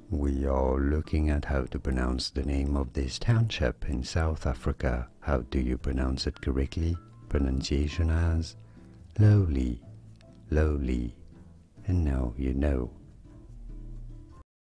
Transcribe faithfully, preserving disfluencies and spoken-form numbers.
We are looking at how to pronounce the name of this township in South Africa. How do you pronounce it correctly? Pronunciation as Lowly, Lowly. And now you know.